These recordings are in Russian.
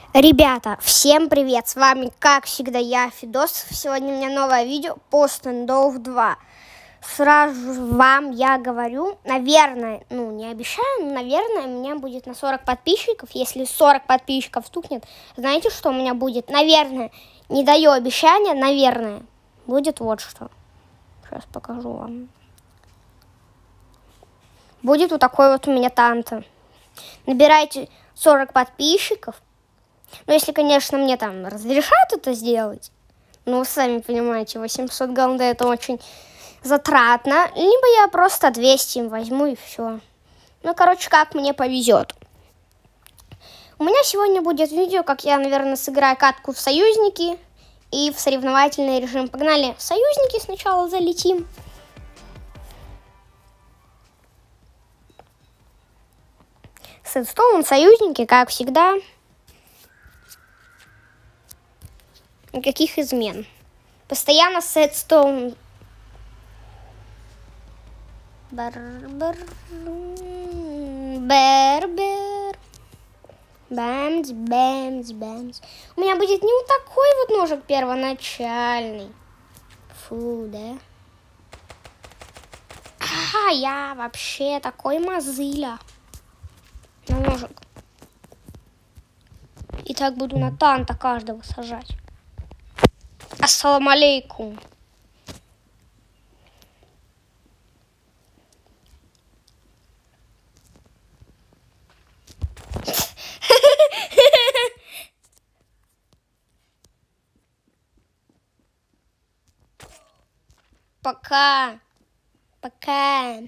Ребята, всем привет! С вами, как всегда, я, Фидос. Сегодня у меня новое видео по Standoff 2. Сразу вам я говорю, наверное, не обещаю, но, наверное, у меня будет на 40 подписчиков. Если 40 подписчиков стукнет, знаете, что у меня будет? Наверное, не даю обещания, наверное, будет вот что. Сейчас покажу вам. Будет вот такой вот у меня танто. Набирайте 40 подписчиков. Ну, если, конечно, мне там разрешат это сделать. Ну, вы сами понимаете, 800 голды это очень затратно. Либо я просто 200 им возьму и все. Ну, короче, как мне повезет. У меня сегодня будет видео, как я, наверное, сыграю катку в союзники и в соревновательный режим. Погнали в союзники, сначала залетим. Сэдстоун, союзники, как всегда. Никаких измен. Постоянно Сэдстоун. Барбер. Бербер. Бэмс, бэмс, бэмс. У меня будет не вот такой вот ножик первоначальный. Фу, да? Ага, я вообще такой мазыля. На ножик. И так буду на танта каждого сажать. Ассаламу алейкум. Пока. Пока.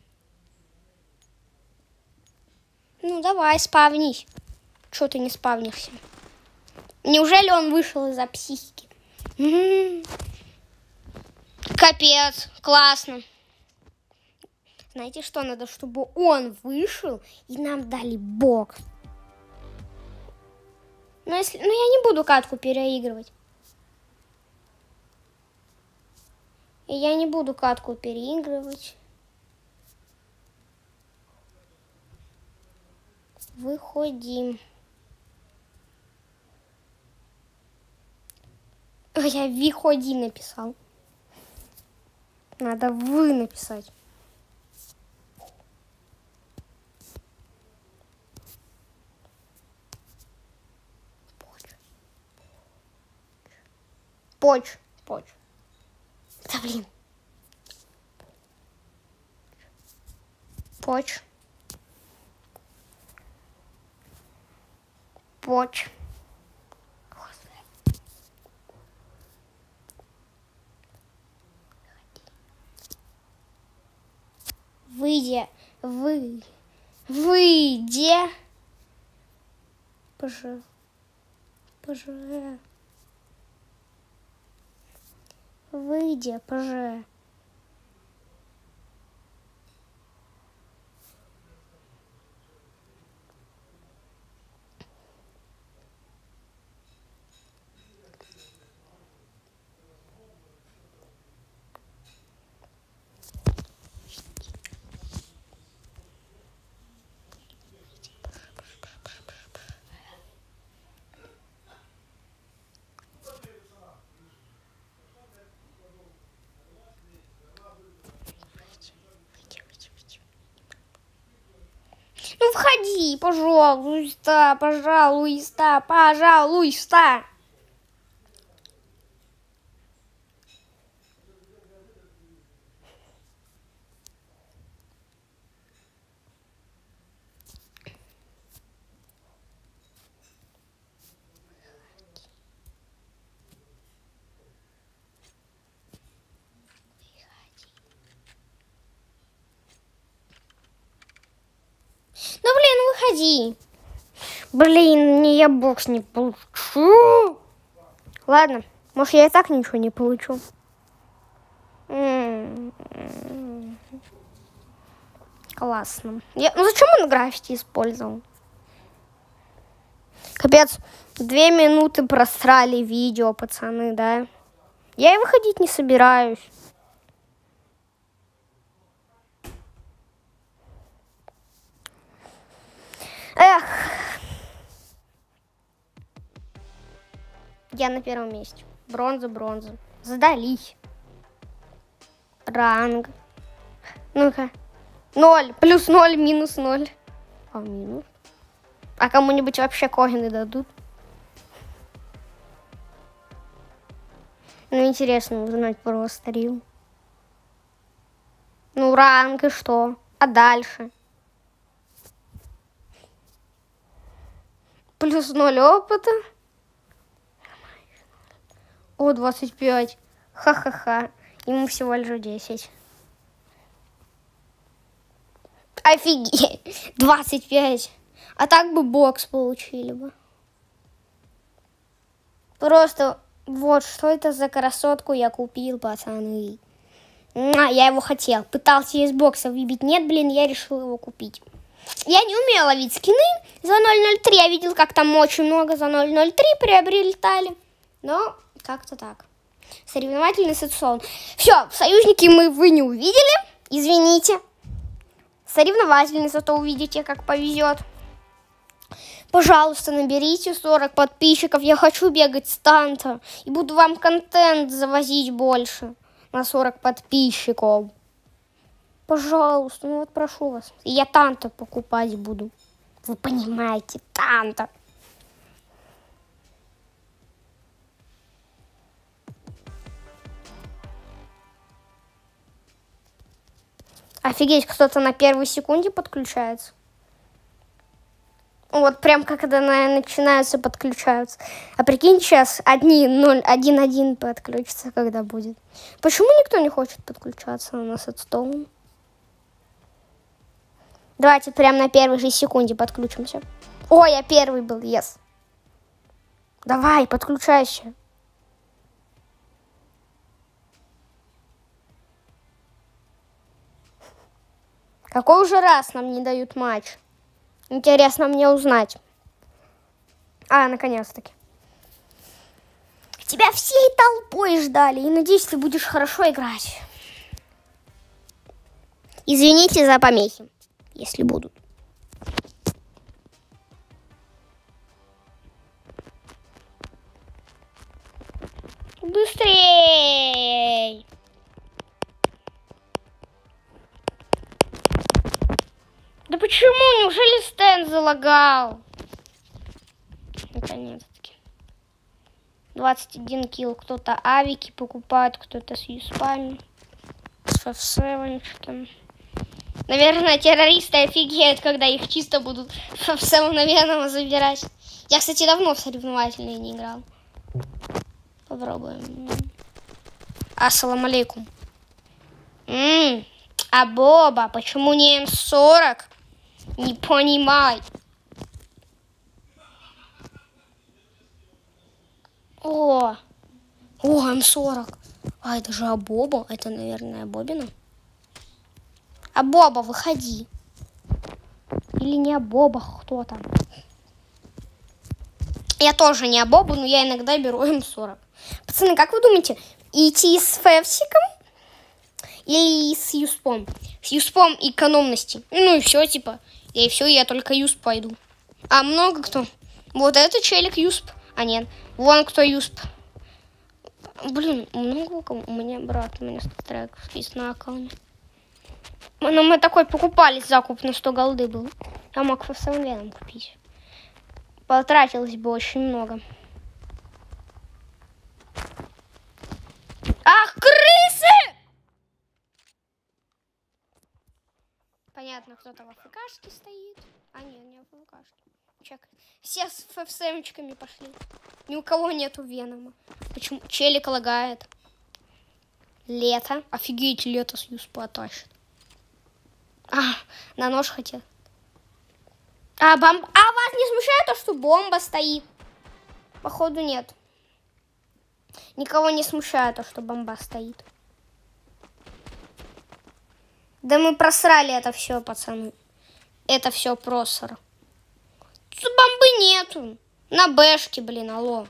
Ну, давай, спавнись. Чего ты не спавнишься? Неужели он вышел из-за психики? Капец, классно. Знаете что, надо, чтобы он вышел и нам дали бокс. Но я не буду катку переигрывать. Я не буду катку переигрывать. Выходим. Я выходи написал. Надо вы написать. Поч. Да блин. Поч. Выйди. Пожалуйста. Выйди, пожалуйста. Ну, входи, пожалуйста. Ну, блин, выходи. Блин, я бокс не получу. Ладно, может, я и так ничего не получу. Классно. Ну, зачем он граффити использовал? Капец, 2 минуты просрали видео, пацаны, да? Я и выходить не собираюсь. Эх. Я на первом месте. Бронза. Сдались. Ранг. Ну-ка. 0. Плюс 0, минус 0. А минус? А кому-нибудь вообще коины дадут? Ну, интересно узнать про стрим. Ну, ранг и что? А дальше? Плюс 0 опыта. О, 25. Ха-ха-ха. Ему всего лишь 10. Офигеть. 25. А так бы бокс получили бы. Просто вот что это за красотку я купил, пацаны. Я его хотел. Пытался из бокса выбить. Нет, блин, я решил его купить. Я не умела ловить скины за 0.03. Я видел, как там очень много за 0.03 приобретали. Но как-то так. Соревновательный сетсон. Все, союзники вы не увидели. Извините. Соревновательный, зато увидите, как повезет. Пожалуйста, наберите 40 подписчиков. Я хочу бегать с Танто. И буду вам контент завозить больше. На 40 подписчиков. Пожалуйста, ну вот прошу вас. И я Танто покупать буду. Вы понимаете, Танто. Офигеть, кто-то на первой секунде подключается. Вот прям когда начинаются, подключаются. А прикинь, сейчас 1.0, 1.1 подключится, когда будет. Почему никто не хочет подключаться на Сетстоун? Давайте прям на первой же секунде подключимся. О, я первый был, yes. Давай, подключайся. Какой уже раз нам не дают матч? Интересно мне узнать. Наконец-таки. Тебя всей толпой ждали. И надеюсь, ты будешь хорошо играть. Извините за помехи, если будут. Быстрей! Да почему? Неужели стенд залагал? Наконец-таки. 21 килл. Кто-то авики покупает, кто-то с юспами. С F7. Наверное, террористы офигеют, когда их чисто будут F7, наверное, забирать. Я, кстати, давно в соревновательные не играл. Попробуем. Ассаламу алейкум. А Боба, почему не М40? Не понимай. О, М40. Это же Абоба. Это, наверное, Бобина. Абоба, выходи. Или не Абоба, кто там? Я тоже не Абоба, но я иногда беру М40. Пацаны, как вы думаете, идти с Февсиком или с Юспом? С Юспом экономности. Ну и все, типа. И все, я только Юсп пойду. А много кто? Вот это челик Юсп. А нет, вон кто Юсп. Блин, много у кого? У меня брат, у меня 100 треков есть на аккаунте. Но мы такой покупали закуп на 100 голды был. Я мог в Саунвеном купить. Потратилось бы очень много. Ах, крысы! Понятно, кто-то в АФКшке стоит. А нет, не в АФКшке. Чек. Все с ФСМчиками пошли. Ни у кого нету Венома. Почему? Челик лагает. Лето. Офигеть, лето с Юспа тащит. На нож хотел. Вас не смущает то, что бомба стоит? Походу нет. Никого не смущает то, что бомба стоит. Да мы просрали это все, пацаны. Это все просор. Тут бомбы нету. На бэшке, блин, алло.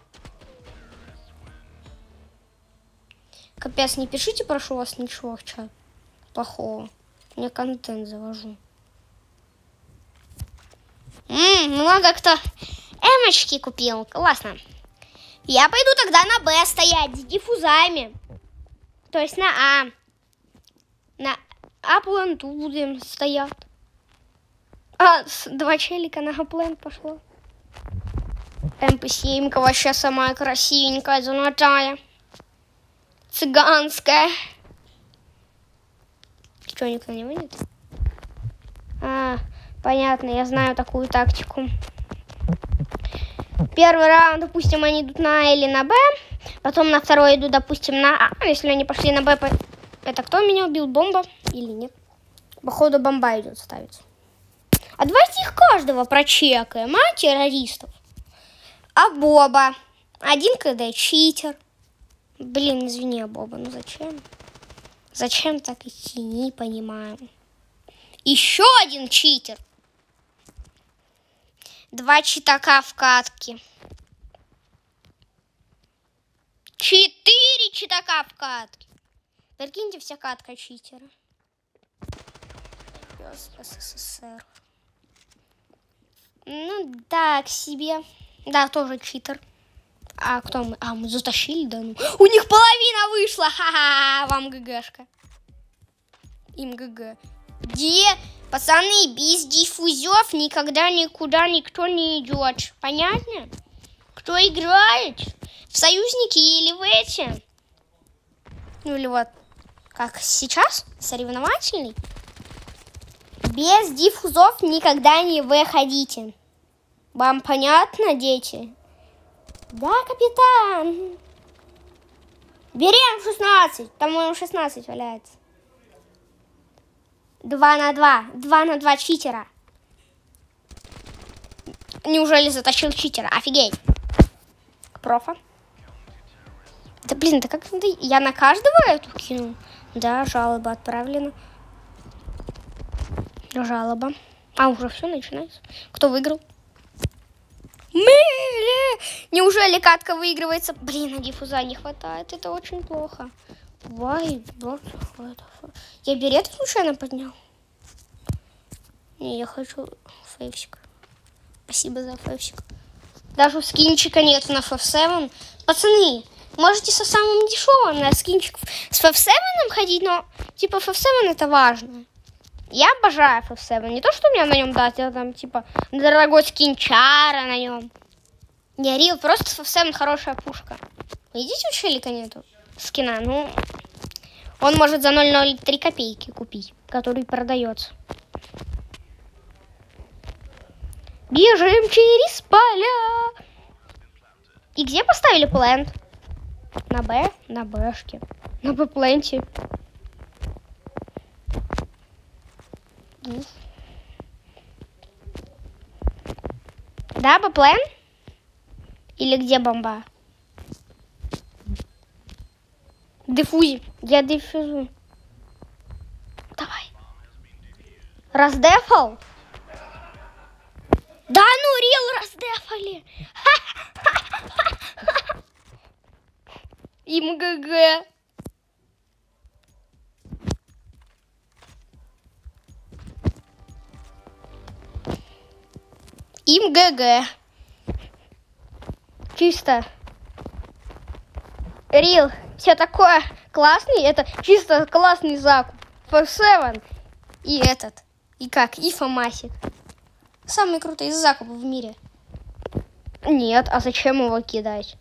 Капец, не пишите, прошу вас, ничего в чат плохого. Я контент завожу. Много кто эмочки купил. Классно. Я пойду тогда на Б стоять с диффузами. То есть на А. На А-пленту будем стоять. А, два челика на А-плент пошло. МП-7 вообще самая красивенькая, золотая. Цыганская. Что, никто не выйдет? А, понятно, я знаю такую тактику. Первый раунд, допустим, они идут на А или на Б. Потом на второй идут, допустим, на А. Если они пошли на Б, это кто меня убил? Бомба или нет? Походу, бомба идет ставить. А давайте их каждого прочекаем, а, террористов? А Боба? Один КД читер. Блин, извини, Боба, ну зачем? Зачем так идти, не понимаю. Еще один читер. Два читака в катке. 4 читака в катке. Прикиньте, вся катка читера. Пес СССР. Ну, так себе. Да, тоже читер. А кто мы? А, мы затащили, да? Ну. У них половина вышла. Ха-ха, вам ГГшка. Им ГГ. Где, пацаны, без диффузов никогда никуда никто не идет. Понятно? Кто играет? В союзники или в эти? Ну или вот, как сейчас, соревновательный. Без диффузов никогда не выходите. Вам понятно, дети? Да, капитан. Берем 16. Там, по-моему, 16 валяется. 2 на 2. 2 на 2 читера. Неужели затащил читера? Офигеть. Профа. Да блин, да как надо... Я на каждого эту кинул? Да, жалоба отправлена. Жалоба. А, уже все начинается. Кто выиграл? Неужели катка выигрывается? Блин, а диффуза не хватает. Это очень плохо. Я берет случайно поднял? Не, я хочу фейвсик. Спасибо за фейвсик. Даже скинчика нет на FF7. Пацаны, можете со самым дешевым на скинчик с FF7 ходить, но типа FF7 это важно. Я обожаю FF7. Не то, что у меня на нем дать, а там типа дорогой скинчара на нем. Не, Рил, просто FF7 хорошая пушка. Видите, у челика нету скина? Ну, он может за 0,03 копейки купить, который продается. Бежим через поля. И где поставили плент? На Б? На Бшке. На Б-пленте. Да, Б-плен? Или где бомба? Диффузи. Я диффузу. Давай. Раздефал? Да ну, Рил раздефали. Им ГГ. Им ГГ. Чисто. Рил, все такое классный. Это чисто классный закуп. FF7 и этот. И как? И Фомасик. Самый крутой из закупов в мире. Нет, а зачем его кидать?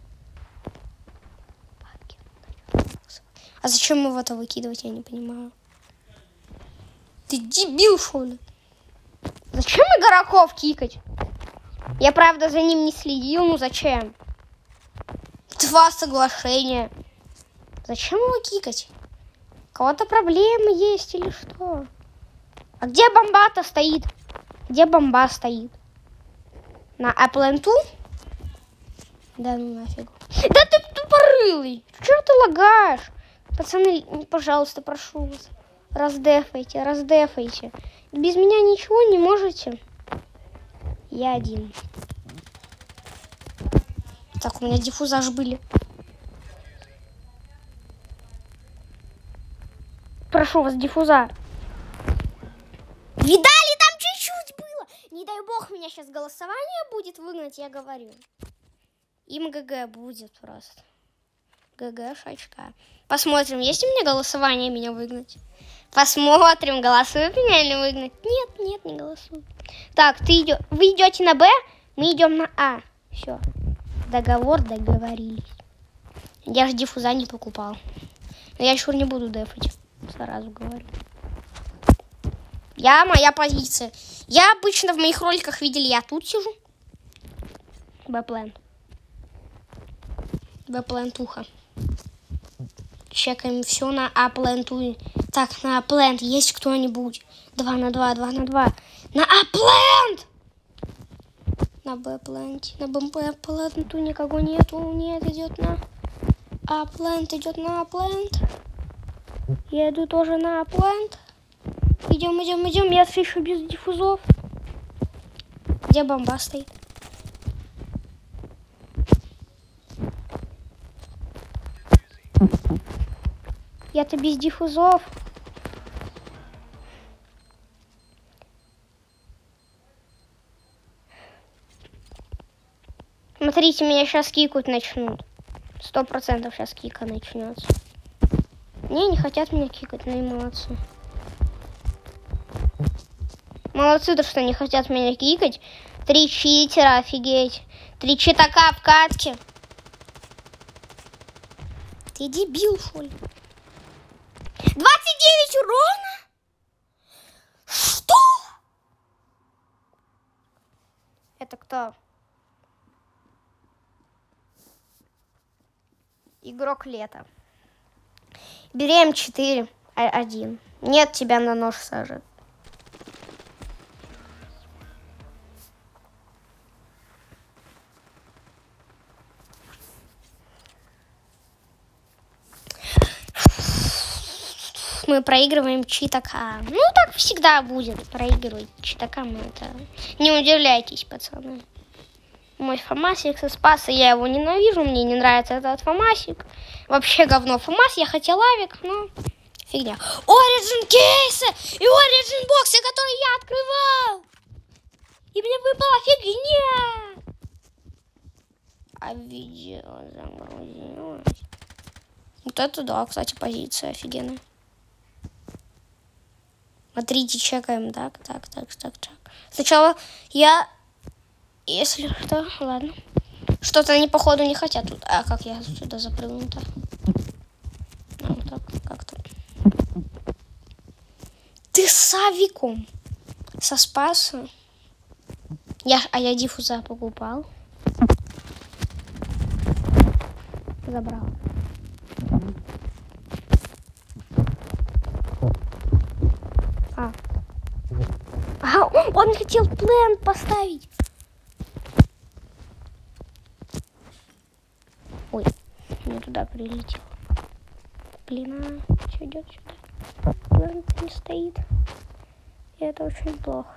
А зачем его-то выкидывать, я не понимаю. Ты дебил, что ли? Зачем игроков кикать? Я, правда, за ним не следил, ну зачем? 2 соглашения. Зачем его кикать? У кого-то проблемы есть или что? А где бомба-то стоит? Где бомба стоит? На А-пленту? Да ну нафиг. Да ты тупорылый! Чего ты лагаешь? Пацаны, пожалуйста, прошу вас. Раздефайте, раздефайте. Без меня ничего не можете. Я один. Так, у меня диффузаж были. Прошу вас, диффуза. Видали, там чуть-чуть было. Не дай бог, меня сейчас голосование будет выгнать, я говорю. Им ГГ будет просто. ГГ шачка. Посмотрим, есть у меня голосование меня выгнать. Посмотрим, голосуют меня или выгнать. Нет, не голосуют. Так, вы идете на Б, мы идем на А. Все. Договор, договорились. Я же диффуза не покупал. Но я еще не буду дефать. Сразу говорю. Моя позиция. Я обычно в моих роликах видели, я тут сижу. Б-плент. Б-плентуха. Чекаем все на А-пленту. Так, на А-плент есть кто-нибудь? 2 на 2, 2 на 2. На А-плент! На Б-пленте. На Б-пленту никого нету. Нет, идет на А-плент. Идет на А-плент. Я иду тоже на А-плент. Идем. Я все еще без диффузов. Где бомба стоит? Я-то без диффузов. Смотрите, меня сейчас кикать начнут. 100% сейчас кика начнется. Не хотят меня кикать, ну и молодцы. Молодцы, то что не хотят меня кикать. 3 читера, офигеть. 3 читака в катке. Ты дебил, что ли? 29 урона? Что? Это кто? Игрок лета. Бери М4. 1. Нет, тебя на нож сажет. Мы проигрываем читака. Ну, так всегда будет проигрывать читакам. Это... Не удивляйтесь, пацаны. Мой фамасик со Спаса, я его ненавижу, мне не нравится этот фамасик. Вообще говно фамас, я хотел авик, но фигня. Origin кейсы и Origin боксы, которые я открывал. И мне выпала фигня. А видео загрузилось. Вот это да, кстати, позиция офигенная. Смотрите, чекаем. Так. Сначала я... Если что, ладно. Что-то они, походу, не хотят тут. А как я сюда запрыгну-то? Вот так, как-то. Ты с авиком. Со Спаса. Я диффуза покупал. Забрал. Он хотел плент поставить. Ой, не туда прилетел. Блин, что идет сюда? Плент не стоит. И это очень плохо.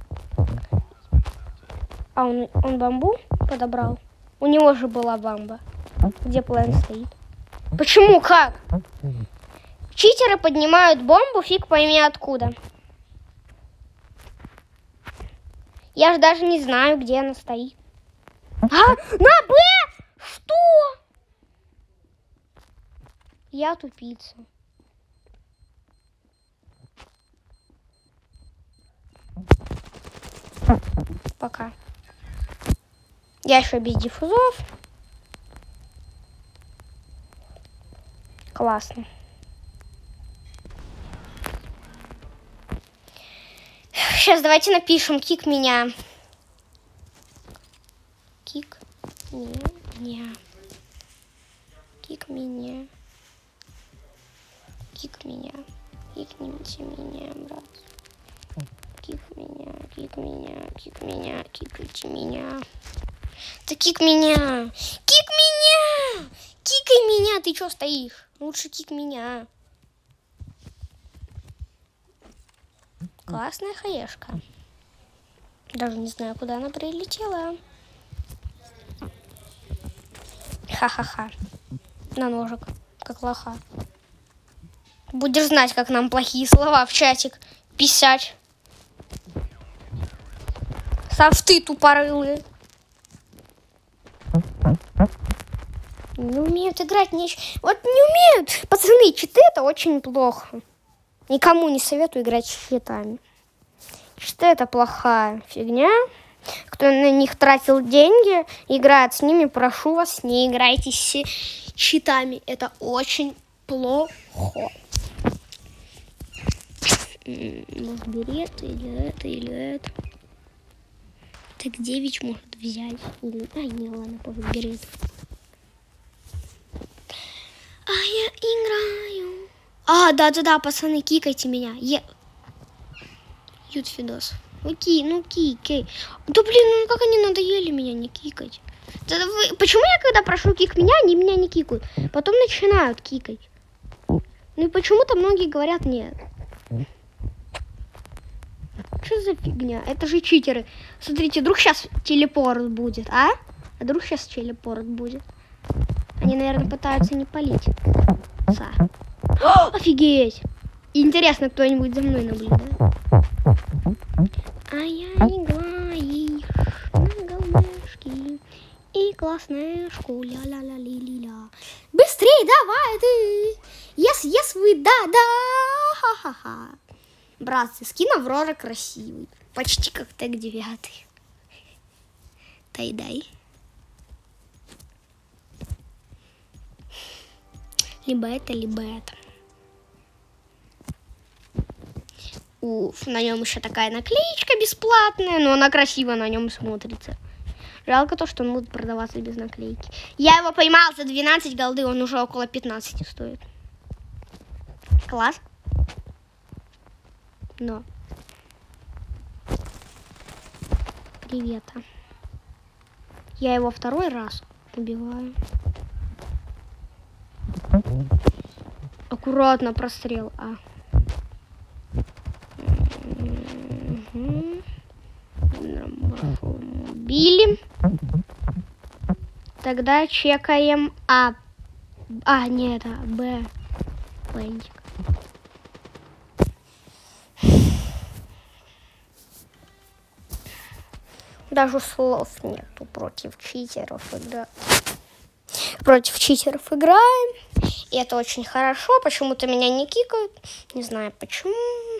А он бамбу подобрал? У него же была бамба. Где плент стоит? Почему? Как? Читеры поднимают бомбу, фиг пойми откуда. Я же даже не знаю, где она стоит. На Б! Что? Я тупица. Пока. Я еще без диффузов. Классно. Сейчас давайте напишем кик меня. Кик меня. Кик меня. Кик меня. Кикните меня, брат. Кик меня, кик меня, кик меня, кикайте меня. Да кик меня! Кик меня! Кикай меня! Ты чё стоишь? Лучше кик меня. Классная хаешка. Даже не знаю, куда она прилетела. Ха-ха-ха. На ножик, как лоха. Будешь знать, как нам плохие слова в чатик писать. Софты тупорылые. Не умеют играть. Вот не умеют. Пацаны, читы это очень плохо. Никому не советую играть с читами. Читы это плохая фигня. Кто на них тратил деньги, играет с ними, прошу вас, не играйте с читами. Это очень плохо. Может, бери это, или это. Так 9 может взять. Не, ладно, пусть берет. А я играю. Да, пацаны, кикайте меня. Ютфидос. Кикай. Да блин, как они надоели меня не кикать. Почему я когда прошу кик меня, они меня не кикают? Потом начинают кикать. И почему-то многие говорят нет. Что за фигня? Это же читеры. Смотрите, вдруг сейчас телепорт будет, а? Вдруг сейчас телепорт будет. Они, наверное, пытаются не палить. Офигеть! Интересно, кто-нибудь за мной наблюдает. А я играю на голмешке. И классная ля-ля-ля-ли-ли-ля. Быстрей давай ты! Yes, вы, да, ха-ха-ха. Братцы, скин Аврора красивый. Почти как тег 9. Тай-дай. Либо это. На нем еще такая наклеечка бесплатная, но она красиво на нем смотрится. Жалко то, что он будет продаваться без наклейки. Я его поймал за 12 голды, он уже около 15 стоит. Класс. Но. Привет. Я его второй раз убиваю. Аккуратно прострел. Убили. Тогда чекаем нет, Б. Бендик. Даже слов нету против читеров играть. Против читеров играем. И это очень хорошо. Почему-то меня не кикают. Не знаю почему.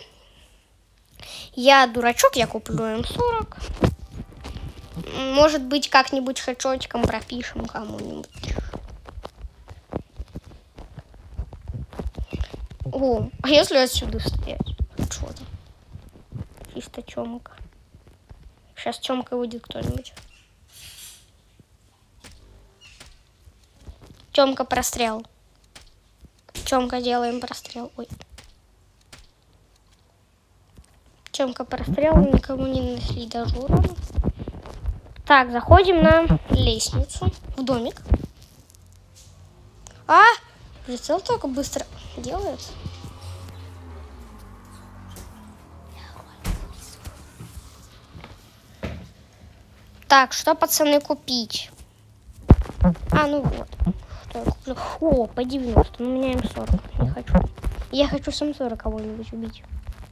Я дурачок, я куплю М40. Может быть, как-нибудь хэдшотиком пропишем кому-нибудь. А если отсюда стрелять? Хэдшотом. Чисто чомка. Сейчас чомка выйдет кто-нибудь. Чомка прострел. Чомка делаем прострел. Ой. Чомка прострел, никому не нанесли даже урона. Так, заходим на лестницу, в домик. Прицел только быстро делается. Так, что, пацаны, купить? Ну вот. Что я куплю? По 90. Но у меня М40. Не хочу. Я хочу с М40 кого-нибудь убить.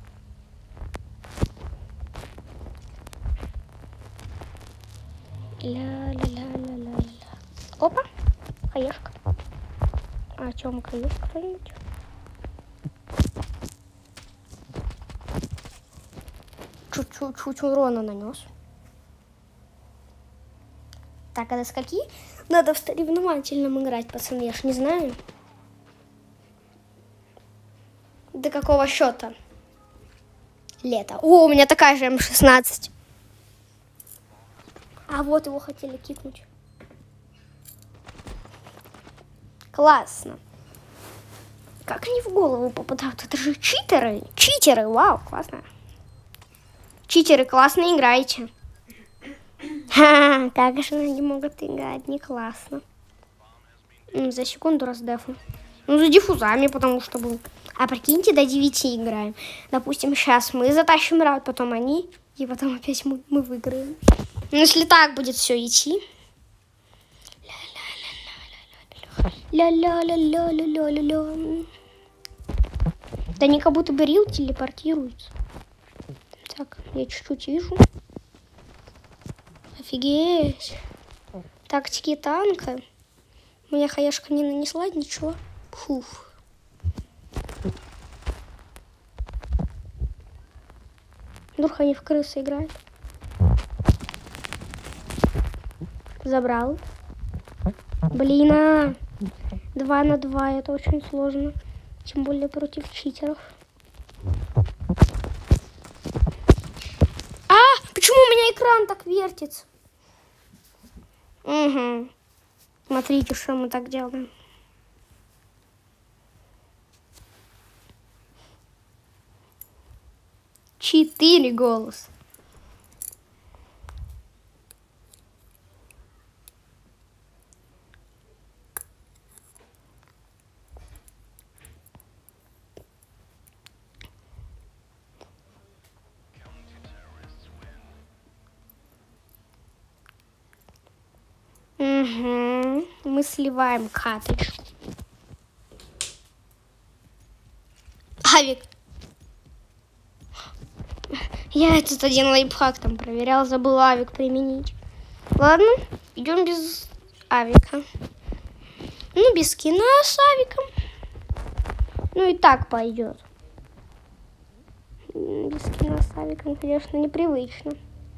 Ля-ля-ля-ля-ля-ля. Опа. Хаешка. Чёмка есть кто-нибудь? Чуть-чуть урона нанес. Так, а до скольки? Надо в соревновательном играть, пацаны, я ж не знаю. До какого счета? Лето. У меня такая же М16. Вот его хотели кикнуть. Классно. Как они в голову попадают? Это же читеры. Читеры, вау, классно. Читеры, классно играете. Как же они могут играть? Не классно. За секунду раздефу. За диффузами, потому что был. Прикиньте, до 9 играем. Допустим, сейчас мы затащим раунд, потом они, и потом опять мы выиграем. Если так будет все идти. Ля-ля-ля-ля-ля-ля-ля-ля. Да они как будто бы рил телепортируются. Так, я чуть-чуть вижу. Офигеть. Тактики танка. Моя хаешка не нанесла ничего. Фуф. Вдруг они в крысы играют. Забрал. Блин, 2 на 2. Это очень сложно. Тем более против читеров. Почему у меня экран так вертится? Угу. Смотрите, что мы так делаем. Четыре голоса. Угу. Мы сливаем каточку. Авик. Я этот один лайфхак там проверял, забыл авик применить. Ладно, идем без авика. Ну, без скина с авиком. Ну и так пойдет. Без скина с авиком, конечно, непривычно.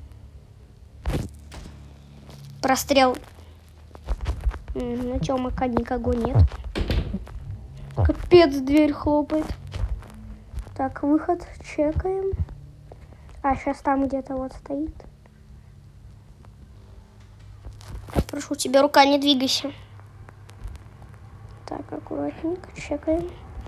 Прострел. На Тёмака никого нет. Капец, дверь хлопает. Так, выход чекаем. А, сейчас там где-то вот стоит. Так, прошу тебя, рука, не двигайся. Так, аккуратненько чекаем.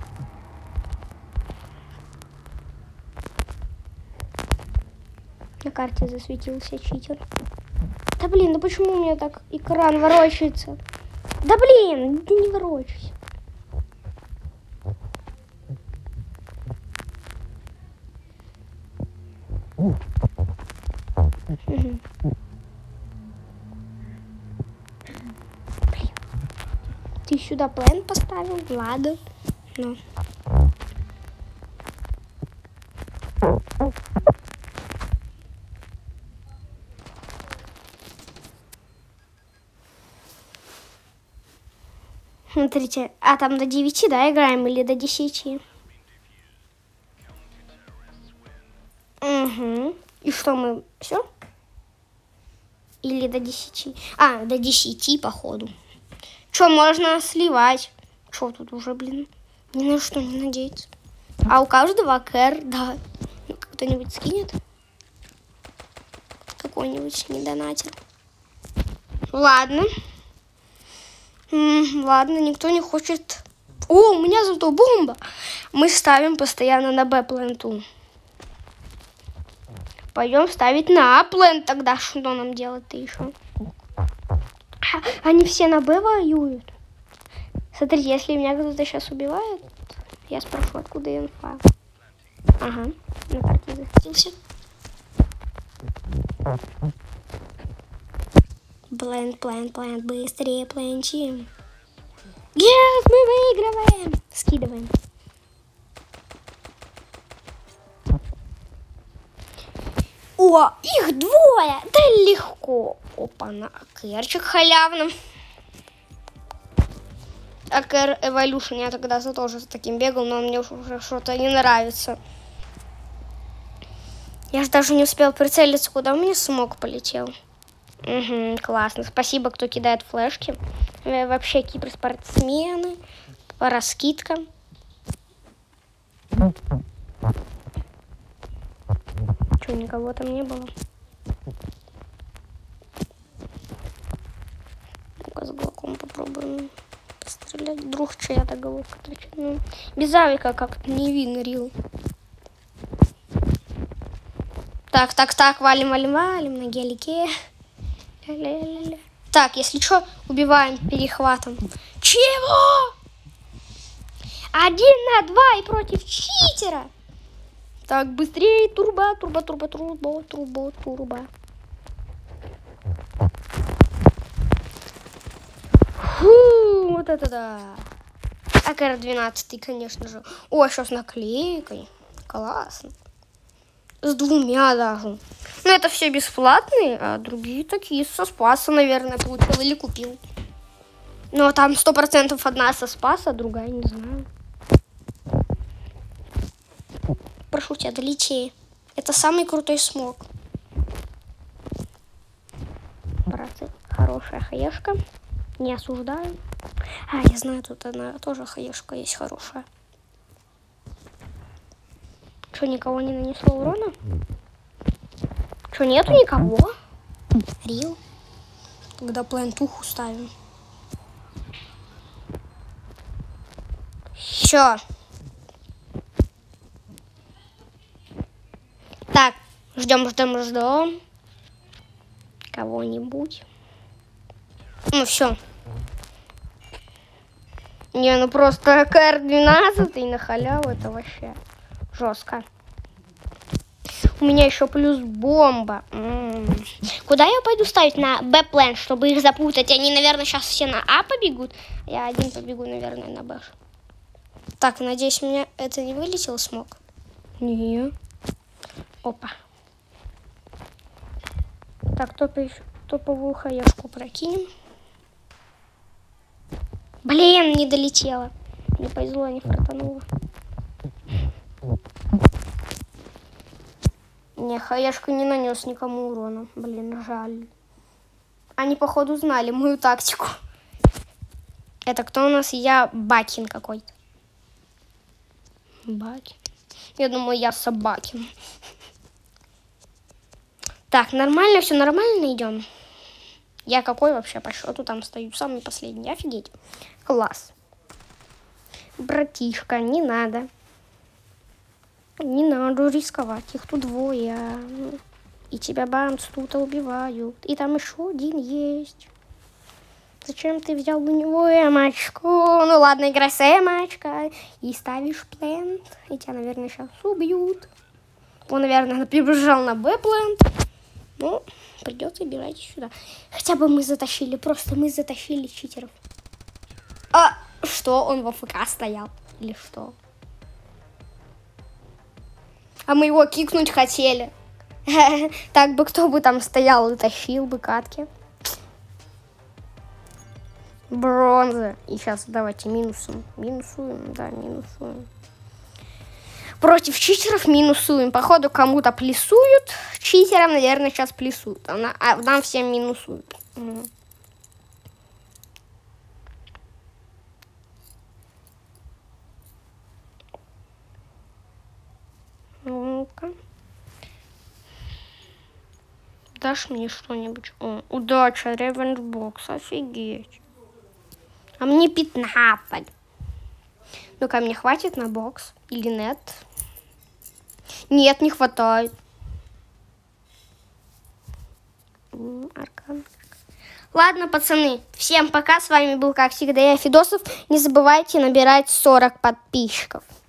На карте засветился читер. Да блин, ну почему у меня так экран ворочается? Да блин, ты не ворочайся. Блин. Ты сюда план поставил? Ладно. Ну. Смотрите, а там до 9, да, играем или до 10? Угу. И что мы, все? Или до 10? А, до 10, походу. Что, можно сливать? Что тут уже, блин? Ни на что не надеяться. А у каждого кэр, да. Ну, кто-нибудь скинет? Какой-нибудь недонатер. Ладно. Ладно, никто не хочет. О, у меня зато бомба. Мы ставим постоянно на Б-пленту. Пойдем ставить на А-плент тогда. Что нам делать-то еще? Они все на Б воюют. Смотрите, если меня кто-то сейчас убивает, я спрошу, откуда инфа. Ага, на карте засветился. Плент, быстрее пленчим. Yes, мы выигрываем. Скидываем. О, их двое. Да легко. Опа-на, акерчик халявным. Акер Evolution, я тогда тоже с таким бегал, но мне уже что-то не нравится. Я же даже не успел прицелиться, куда у меня смог полетел. Угу, классно. Спасибо, кто кидает флешки. Вообще киберспортсмены. По раскидкам. Что, никого там не было? Ну-ка, с глоком попробуем пострелять. Вдруг чья-то головка торчит. Ну, без авика как-то не видно, рил. Так, валим на гелике. Ля-ля-ля-ля. Так, если что, убиваем перехватом. Чего? 1 на 2 и против читера. Так, быстрее, турбо. Фу, вот это да. АКР 12, конечно же. О, что с наклейкой. Классно. С 2 даже. Ну, это все бесплатные, а другие такие со Спаса, наверное, получил или купил. Но там 100% одна со Спаса, а другая не знаю. Прошу тебя, долети. Это самый крутой смог. Братцы, хорошая хаешка. Не осуждаю. А, я знаю, тут одна тоже хаешка есть хорошая. Что, никого не нанесло урона? Что, нету никого? Рил. Когда плентуху ставим. Все. Так, ждем кого-нибудь. Ну все. Не, ну просто КР-12 на халяву, это вообще жестко. У меня еще плюс бомба. Куда я пойду ставить? На Б-план, чтобы их запутать. Они, наверное, сейчас все на А побегут. Я один побегу, наверное, на Б. Так, надеюсь, у меня это не вылетел смог. Не. Опа. Так, топовую хаешку прокинем. Блин, не долетела. Не повезло, не фартануло. Не, хаешка не нанес никому урона. Блин, жаль. Они, походу, знали мою тактику. Это кто у нас? Я Бакин какой-то. Бакин. Я думаю, я Собакин. Так, нормально, все нормально, идем. Я какой вообще по счету там стою? Самый последний. Офигеть. Класс. Братишка, не надо. Не надо рисковать. Их тут 2. И тебя бамс тут убивают. И там еще один есть. Зачем ты взял у него эмочку? Ну ладно, играй с эмочкой. И ставишь плент. И тебя, наверное, сейчас убьют. Он, наверное, прибежал на Б-плент. Ну, придется бежать сюда. Хотя бы мы затащили. Просто мы затащили читеров. А что? Он в АФК стоял? Или что? А мы его кикнуть хотели. Так бы кто бы там стоял и тащил бы катки. Бронза. И сейчас давайте минусом. Минусуем, да, минусуем. Против читеров минусуем. Походу кому-то плюсуют. Читерам, наверное, сейчас плюсуют. А нам всем минусуют. Ну-ка. Дашь мне что-нибудь? О, удача, ревенж-бокс, офигеть. А мне 15. Ну-ка, мне хватит на бокс или нет? Нет, не хватает. Аркан. Ладно, пацаны, всем пока. С вами был, как всегда, я, Федосов. Не забывайте набирать 40 подписчиков.